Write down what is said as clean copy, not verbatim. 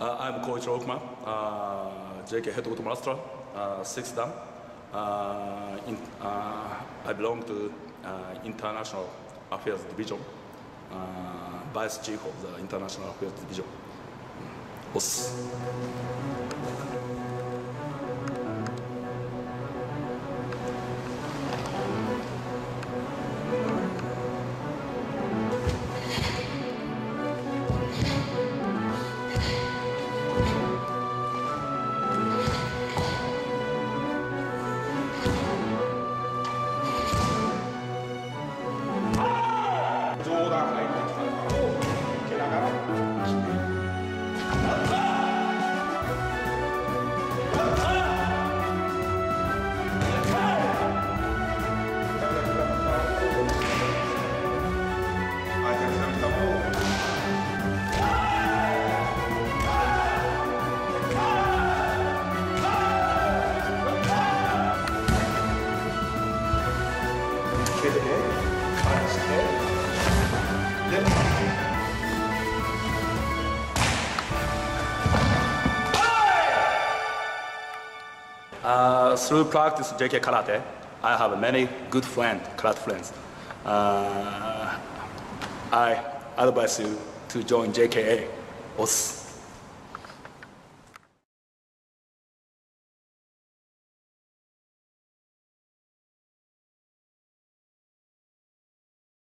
I'm Koichiro Okuma, JKA head master, 6th Dan. I belong to International Affairs Division, Vice Chief of the International Affairs Division. Through practice JKA karate, I have many good karate friends. I advise you to join JKA.